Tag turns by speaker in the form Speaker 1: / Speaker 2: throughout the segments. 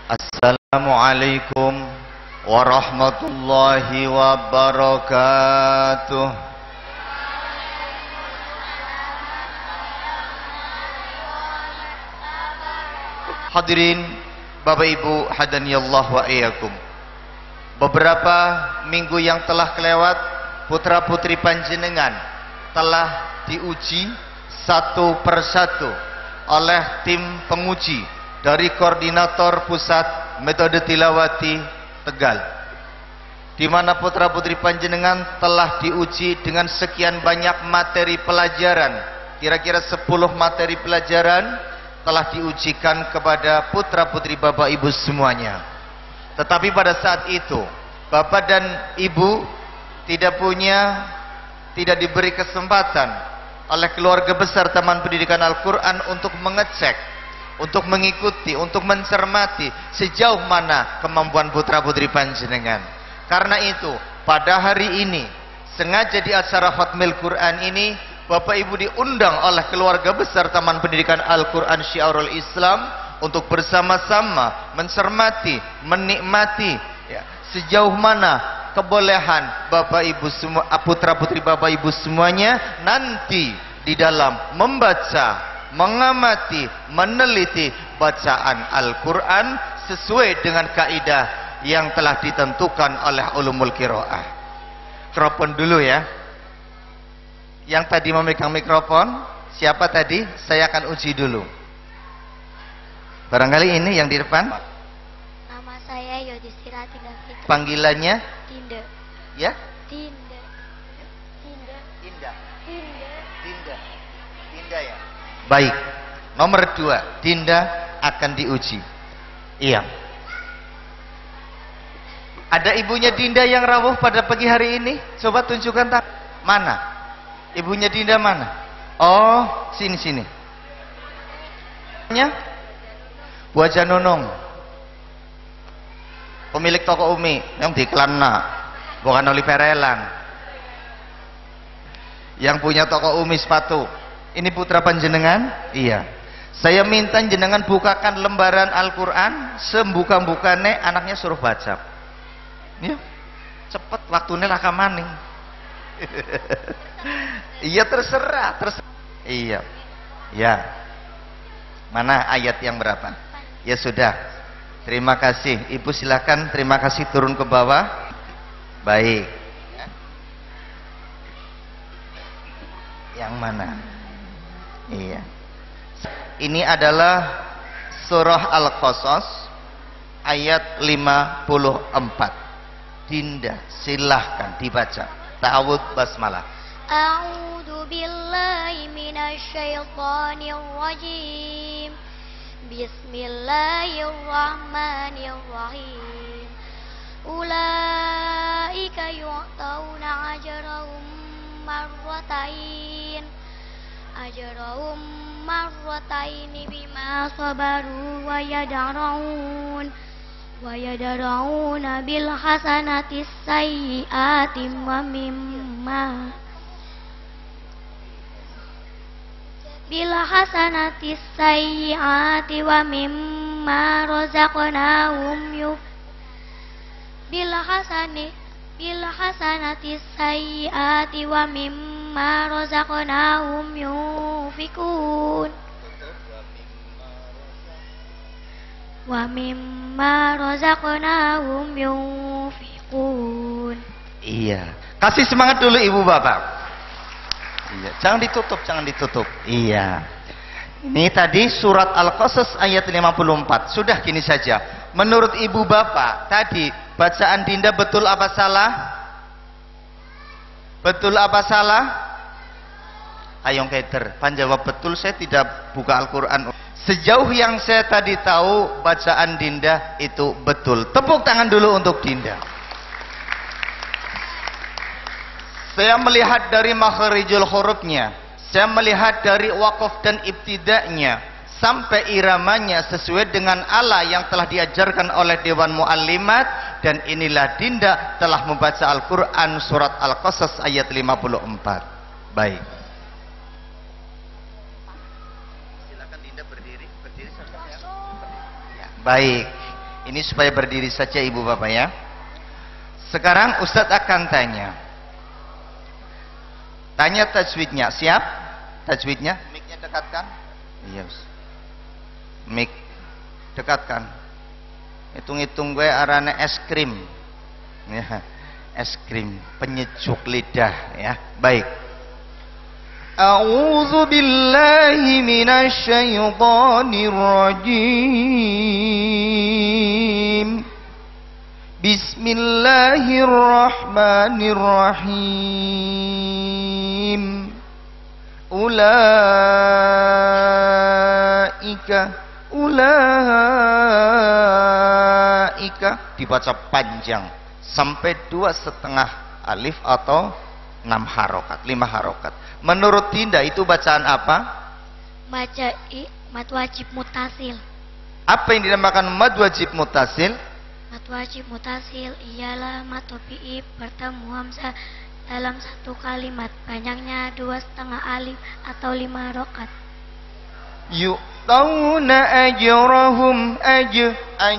Speaker 1: Assalamualaikum warahmatullahi wabarakatuh. Hadirin Bapak Ibu hadaniyallah wa iyyakum. Beberapa minggu yang telah kelewat, putra putri panjenengan telah diuji satu persatu oleh tim penguji dari Koordinator Pusat Metode Tilawati Tegal, di mana putra putri panjenengan telah diuji dengan sekian banyak materi pelajaran. Kira-kira 10 materi pelajaran telah diujikan kepada putra putri Bapak Ibu semuanya. Tetapi pada saat itu Bapak dan Ibu tidak diberi kesempatan oleh keluarga besar Taman Pendidikan Al-Quran untuk mengecek, untuk mengikuti, untuk mencermati sejauh mana kemampuan putra putri panjenengan. Karena itu pada hari ini sengaja di acara Khatmil Quran ini Bapak Ibu diundang oleh keluarga besar Taman Pendidikan Al-Quran Syiarul Islam untuk bersama-sama mencermati, menikmati ya, sejauh mana kebolehan Bapak Ibu semua, putra putri Bapak Ibu semuanya nanti di dalam membaca, mengamati, meneliti bacaan Al-Quran sesuai dengan kaidah yang telah ditentukan oleh ulumul qiraah. Mikrofon dulu ya. Yang tadi memegang mikrofon, siapa tadi? Saya akan uji dulu. Barangkali ini yang di depan.
Speaker 2: Nama saya Yudhistira Tinda Fitri.
Speaker 1: Panggilannya?
Speaker 2: Tinda.
Speaker 1: Ya?
Speaker 2: Tinda. Tinda.
Speaker 1: Tinda.
Speaker 2: Tinda.
Speaker 1: Dinda. Dinda ya. Baik. Nomor 2, Dinda akan diuji. Iya. Ada ibunya Dinda yang rawuh pada pagi hari ini? Coba tunjukkan tak. Mana? Ibunya Dinda mana? Oh, sini. Nya? Bu Haja Nunung. Pemilik toko Umi yang di Kelana, bukan Oli Perelan. Yang punya toko Umi sepatu. Ini putra panjenengan? Iya. Saya minta jenengan bukakan lembaran Al-Quran, sembuka-bukane anaknya suruh baca. Ya, cepet waktunya lah kamaning. Iya terserah. Iya. Ya. Mana ayat yang berapa? Ya sudah. Terima kasih. Ibu silakan, terima kasih turun ke bawah. Baik. Yang mana? Iya. Ini adalah surah Al-Qasas ayat 54. Dinda, silahkan dibaca. Ta'awudz basmalah.
Speaker 2: A'udzu billahi minasyaitonir rajim. Bismillahirrahmanirrahim. Ulaika yu'tauna ajrahum marratain bima sabaru wa yadra'una bil hasanati sayyiati wa mimma razaqnahum yunfikun wa mimma razaqnahum yunfikun.
Speaker 1: Iya. Kasih semangat dulu Ibu Bapak. Iya, jangan ditutup. Iya. Ini tadi surat Al-Qasas ayat 54. Sudah gini saja. Menurut Ibu Bapak, tadi bacaan Dinda betul apa salah? Betul apa salah? Ayo Keder, panjawab betul. Saya tidak buka Al-Quran. Sejauh yang saya tadi tahu, bacaan Dinda itu betul. Tepuk tangan dulu untuk Dinda. Saya melihat dari makharijul hurufnya, saya melihat dari waqaf dan ibtida'nya sampai iramanya sesuai dengan ala yang telah diajarkan oleh Dewan Muallimat, dan inilah Dinda telah membaca Al-Quran surat Al-Qasas ayat 54. Baik. Silakan Dinda berdiri saja. Ya. Baik. Ini supaya berdiri saja ibu bapak ya. Sekarang Ustadz akan tanya. Tanya tajwidnya. Siap? Tajwidnya? Mic-nya dekatkan. Iya. Mic dekatkan. Hitung-hitung gue arane es krim. Ya, es krim penyejuk lidah ya. Baik. A'udzu billahi minasy syaithanir rajim. Bismillahirrahmanirrahim. Ulaika dibaca panjang sampai 2,5 alif atau 6 harokat, 5 harokat. Menurut Dinda itu bacaan apa?
Speaker 2: Mad wajib mutasil.
Speaker 1: Apa yang dinamakan mad wajib mutasil?
Speaker 2: Mad wajib mutasil ialah mad tabi'i bertemu hamzah dalam satu kalimat, banyaknya 2,5 alif atau 5 harokat.
Speaker 1: Yu'tauna ajrahum aj.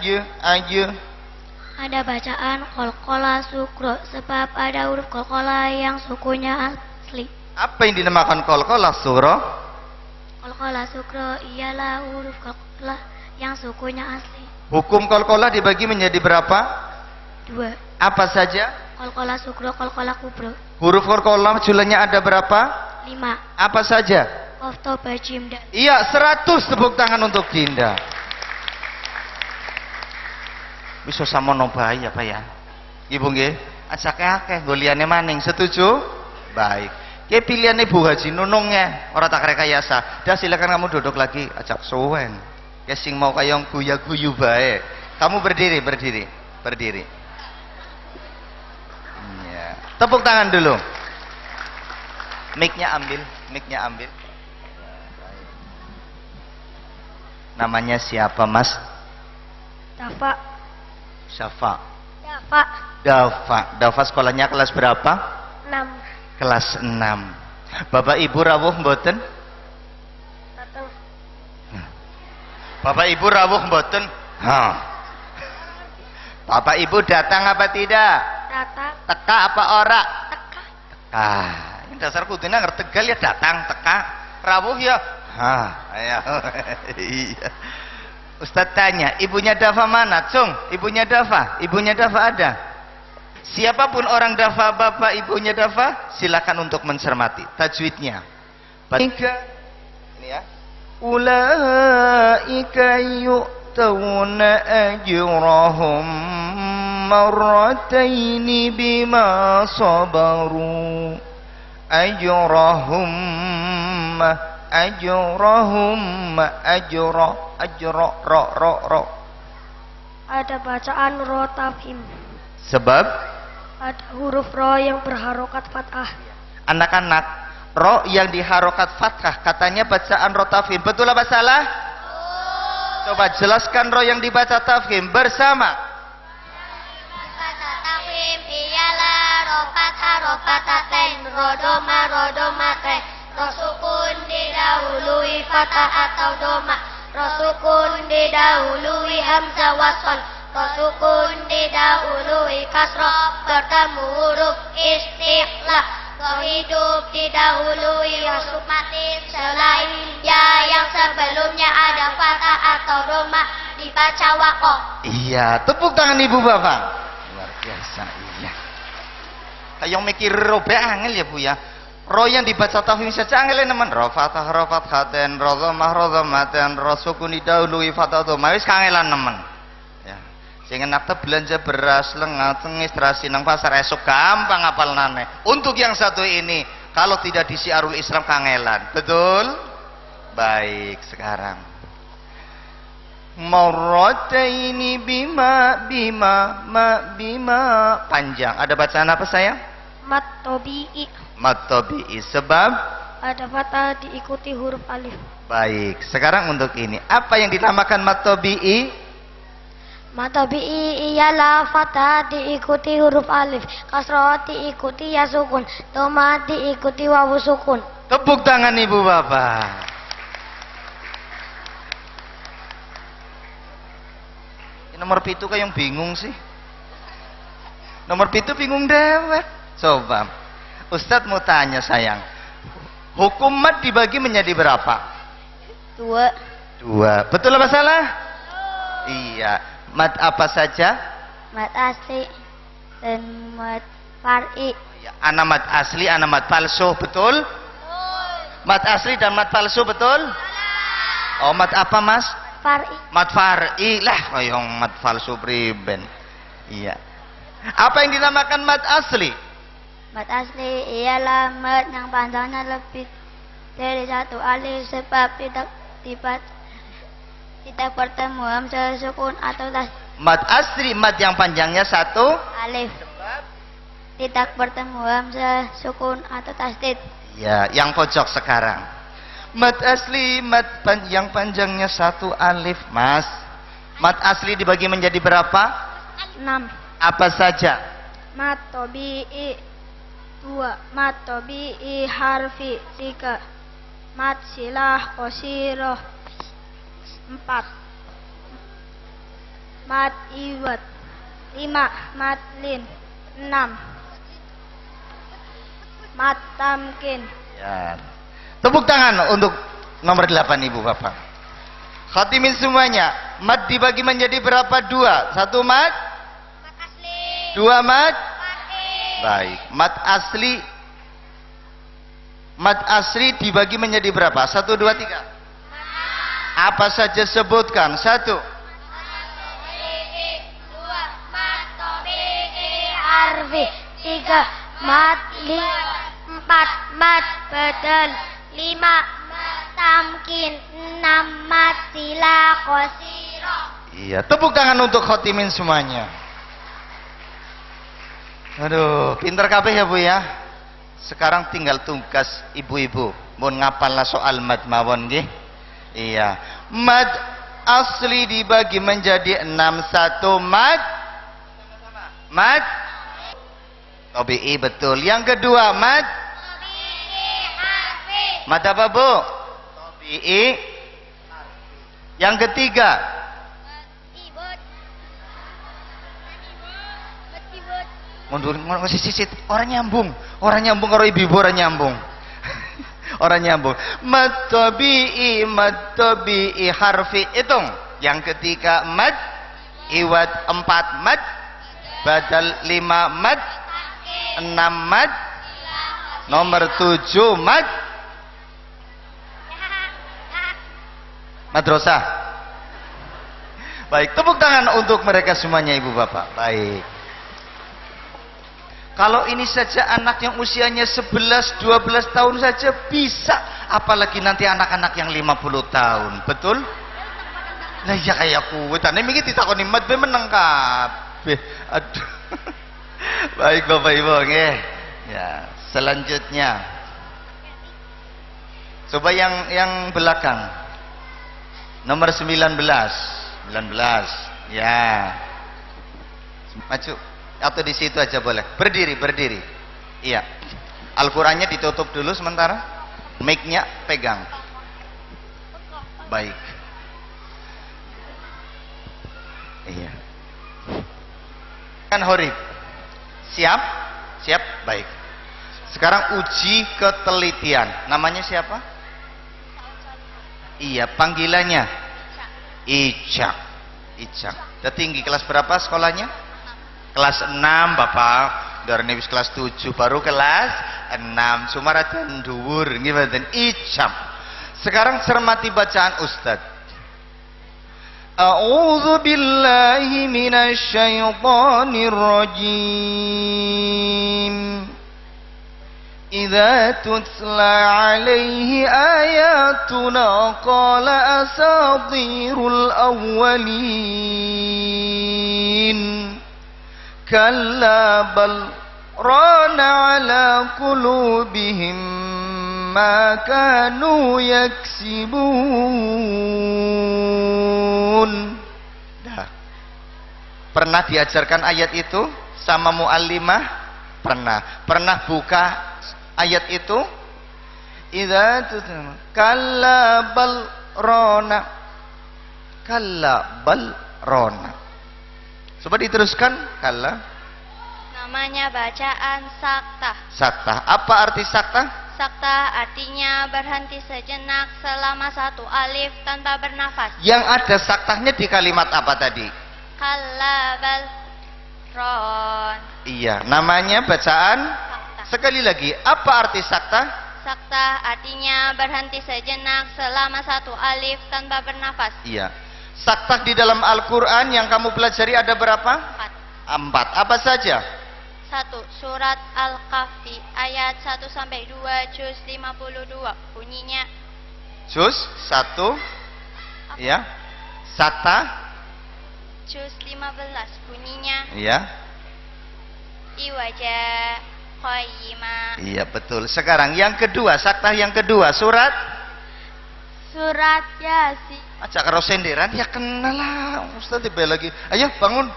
Speaker 2: Ada bacaan qalqala sukro sebab ada huruf qalqala yang sukunya asli.
Speaker 1: Apa yang dinamakan qalqala sukro?
Speaker 2: Qalqala sukro ialah huruf qalqala yang sukunya asli.
Speaker 1: Hukum qalqala dibagi menjadi berapa?
Speaker 2: 2.
Speaker 1: Apa saja?
Speaker 2: Qalqala sukro, qalqala kubro.
Speaker 1: Huruf qalqala jumlahnya ada berapa?
Speaker 2: 5.
Speaker 1: Apa saja?
Speaker 2: Qaf, ta, ba, jim, dal.
Speaker 1: Iya, 100 tepuk tangan untuk Dinda. Bisa sama bayi apa ya? Ibu nggih, ajake akeh goliane maning. Setuju? Baik. Ki pilihan Ibu Haji Nunungnya, ora tak rekayasa. Dah silakan kamu duduk lagi, ajak suwen. Ya sing mau kayong guya-guyu bae. Kamu berdiri. Ya. Tepuk tangan dulu. Mic-nya ambil. Namanya siapa, Mas?
Speaker 2: Dafa.
Speaker 1: Syafa. Dafa sekolahnya kelas berapa?
Speaker 2: 6.
Speaker 1: Kelas 6. Bapak Ibu rawuh mboten?
Speaker 2: Datang.
Speaker 1: Bapak Ibu rawuh mboten? Bapak Ibu datang apa tidak?
Speaker 2: Datang.
Speaker 1: Teka apa ora?
Speaker 2: Teka.
Speaker 1: Ini dasar kudune ngerti Tegal ya datang, teka. Rawuh ya. Ayo. Iya. Ustadz tanya, ibunya Dafa mana? Cung, ibunya Dafa ada. Siapapun orang Dafa, bapak ibunya Dafa, silakan untuk mencermati tajwidnya. Ini ya. Ulaika yu'tawna ajrahum marrataini bima sabaru. Ro.
Speaker 2: Ada bacaan ro tafhim.
Speaker 1: Sebab
Speaker 2: Ada huruf ro yang berharokat fathah.
Speaker 1: anak-anak, ro yang diharokat fathah katanya bacaan ro tafhim. Betul apa salah? Coba jelaskan ro yang dibaca tafhim bersama.
Speaker 2: Baca tafhim ialah ro fathah rodomaten. Ro sukun didahului fathah atau doma. Ro sukun didahului hamzah wasol. Ro sukun didahului kasroh. Bertemu huruf istiqlah. Ro hidup didahului huruf mati. Selain ya yang sebelumnya ada fathah atau doma dibaca wakoh.
Speaker 1: Iya, tepuk tangan ibu bapak. Luar biasa, iya. Kayak mikir robe angel ya bu ya. Ro yang dibaca tafhim saja angel nemen. Ro fathaten, ro dhammaten, ro sukun didahului fathah dhamma wis kangelan nemen. Ya. Sing enak belanja beras, lengat, tengis, terasi nang pasar esok gampang apalane. Untuk yang satu ini kalau tidak di Syiarul Islam kangelan. Betul? Baik, sekarang marrataini bima panjang. Ada bacaan apa sayang?
Speaker 2: Mat tobi'i.
Speaker 1: Mat tabi'i sebab
Speaker 2: Ada fathah diikuti huruf alif.
Speaker 1: baik. Sekarang untuk ini, apa yang dinamakan mat tabi'i?
Speaker 2: Mat tobi'i ialah fathah diikuti huruf alif. Kasroh diikuti ya sukun. Doma diikuti wawu sukun.
Speaker 1: Tepuk tangan ibu bapak. Nomor pitu kayak yang bingung sih. Nomor pitu bingung dewek. Coba. Ustadz mau tanya sayang. Hukum mad dibagi menjadi berapa? 2. Betul apa salah? Iya. Mad apa saja?
Speaker 2: Mad asli dan mad far'i.
Speaker 1: Ana mad asli, ana mad palsu, betul? Mad asli dan mad palsu, betul? Oh, mad apa mas?
Speaker 2: Far'i.
Speaker 1: Mad far'i lah, koyong mad palsu priben. Iya. Apa yang dinamakan mad asli?
Speaker 2: Mad asli ialah mad yang panjangnya lebih dari 1 alif sebab tidak bertemu hamzah sukun atau tasdid.
Speaker 1: Mad asli, mad yang panjangnya 1
Speaker 2: alif tidak bertemu hamzah sukun atau tasdid.
Speaker 1: Ya, yang pojok sekarang. Mad asli, yang panjangnya 1 alif, mas. Mad asli dibagi menjadi berapa?
Speaker 2: 6.
Speaker 1: Apa saja?
Speaker 2: Mad tabi'i 2, mad tabi'i harfi 3, mad silah qasirah 4, mad iwad 5, mad lin 6, mad tamkin.
Speaker 1: Ya. Tepuk tangan untuk nomor 8 ibu bapak. Khatimin semuanya. Mad dibagi menjadi berapa? 2. 1 mad, 2 mad. Baik. Mad asli dibagi menjadi berapa? 1, 2, 3. Apa saja sebutkan? 1.
Speaker 2: 2, mad tabi'i harfi 3, mad lin 4, mad badal 5, mad tamkin 6, mad silah qasirah.
Speaker 1: Iya, tepuk tangan untuk khotimin semuanya. Aduh, pinter kabeh ya Bu ya. Sekarang tinggal tugas ibu-ibu. Mun ngapalna soal mad mawon nggih. Iya. Mad asli dibagi menjadi 6. 1 mad. Mad tabi'i, betul. Yang kedua mad
Speaker 2: Tabi'i harfi.
Speaker 1: mad apa Bu? Tabi'i. Yang ketiga mundur ngasih sisit orang nyambung karo ibu orang nyambung. Orang nyambung. Mad tabi'i harfi, hitung. Yang ketiga mad iwad 4 mad badal 5 mad 6 mad nomor 7 mad madrasah. Baik, tepuk tangan untuk mereka semuanya ibu bapak. Baik. Kalau ini saja anak yang usianya 11-12 tahun saja bisa, apalagi nanti anak-anak yang 50 tahun, betul? Lah ya kayak kuwe, tane mikir ditakoni mat be meneng kabeh. Aduh. Baik Bapak Ibu nggih. Ya, selanjutnya. Coba yang belakang. Nomor 19. Ya. Maju. Atau di situ aja boleh. Berdiri. Iya. Al-Qur'annya ditutup dulu sementara. Mic-nya pegang. Baik. Iya. Kan Horib. Siap? Baik. Sekarang uji ketelitian. Namanya siapa? Iya, panggilannya Icak. Udah tinggi, kelas berapa sekolahnya? Kelas 6 Bapak. Dari wis kelas 7 baru kelas 6. Sumarajan dhuwur nggih mboten. Icak. Sekarang cermati bacaan Ustaz. A'udzu billahi minasy syaithanir rajim. Idza tutla 'alaihi ayatuna qala asatirul awwalin. Kalla bal rana 'ala qulubihim ma kanu yaksibun. Dah. Pernah diajarkan ayat itu sama muallimah? Pernah buka ayat itu? Idza kalla bal rana. Coba diteruskan. Kalla.
Speaker 3: Namanya bacaan saktah.
Speaker 1: Saktah. Apa arti saktah?
Speaker 3: Saktah artinya berhenti sejenak selama satu alif tanpa bernafas.
Speaker 1: Yang ada saktahnya di kalimat apa tadi?
Speaker 3: Kalla bal ron.
Speaker 1: Iya, namanya bacaan.
Speaker 3: Saktah.
Speaker 1: Sekali lagi, apa arti saktah?
Speaker 3: Saktah artinya berhenti sejenak selama satu alif tanpa bernafas.
Speaker 1: Iya. Saktah di dalam Al-Quran yang kamu pelajari ada berapa? 4. Apa saja?
Speaker 3: 1. Surat Al-Kahfi ayat 1-2 juz 52 bunyinya.
Speaker 1: Juz 1. Ya. Saktah.
Speaker 3: Juz 15 bunyinya.
Speaker 1: Iya.
Speaker 3: Iwaja qayyima.
Speaker 1: Iya betul. Sekarang yang kedua, saktah yang kedua, surat
Speaker 3: Yasin.
Speaker 1: ajak karo senderan ya kenal lah. Ustaz tiba lagi. Ayo bangun.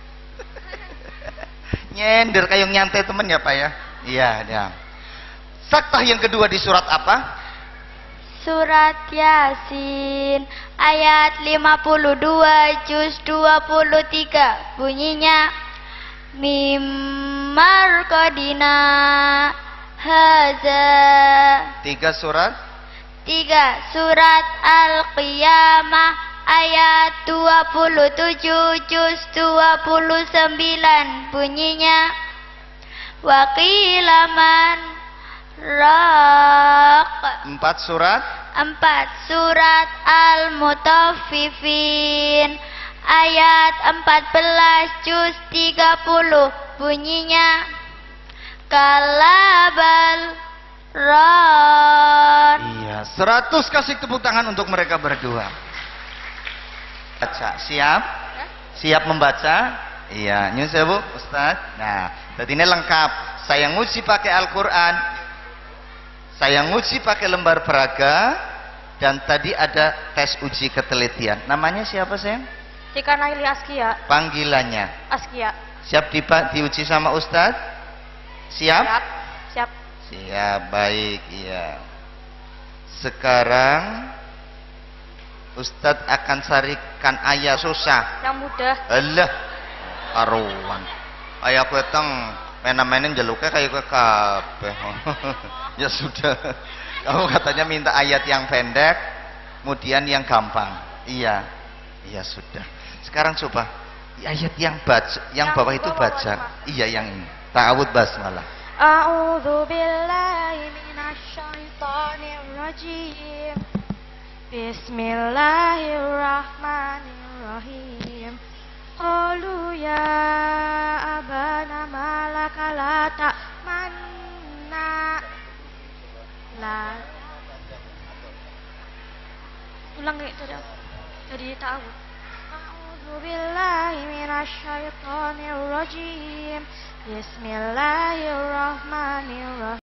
Speaker 1: Nyender kayak nyantai temen ya Pak ya. Iya, ya. Saktah yang kedua di surat apa?
Speaker 3: Surat Yasin ayat 52 juz 23 bunyinya Mimar kodina haza.
Speaker 1: 3 surat.
Speaker 3: 3. Surat Al-Qiyamah ayat 27 juz 29 bunyinya Waqilaman raq.
Speaker 1: 4 surat.
Speaker 3: 4. Surat Al-Mutaffifin ayat 14 juz 30 bunyinya Kalabal ron.
Speaker 1: Iya, 100 kasih tepuk tangan untuk mereka berdua. Baca, siap? Siap membaca? Iya, nyun sewu Ustaz. Nah, jadi ini lengkap. Saya nguji pakai Al-Quran, saya nguji pakai lembar peraga, dan tadi ada tes uji ketelitian. Namanya siapa sayang?
Speaker 3: Tika Naili Askia.
Speaker 1: Panggilannya?
Speaker 3: Askia.
Speaker 1: Siap diuji sama Ustaz? Siap?
Speaker 3: Siap.
Speaker 1: Siap, baik, iya. Sekarang Ustadz akan carikan ayat susah.
Speaker 3: Yang mudah.
Speaker 1: Alah, karuan. Ayat keteng mena-menen jeluknya kayak ke kabeh. Ya sudah. Kamu katanya minta ayat yang pendek, kemudian yang gampang. Iya. Iya sudah. Sekarang coba ayat yang bawah itu baca. Iya yang ini. Ta'awudz basmalah.
Speaker 3: A'udzu billahi minasyaitonir rajim. Bismillahirrahmanirrahim. Qalu ya abana malaka la ta'manna. La. Ulang itu dah. Jadi ta'awudz. A'udzu billahi minasyaitonir rajim. Bismillahirrahmanirrahim.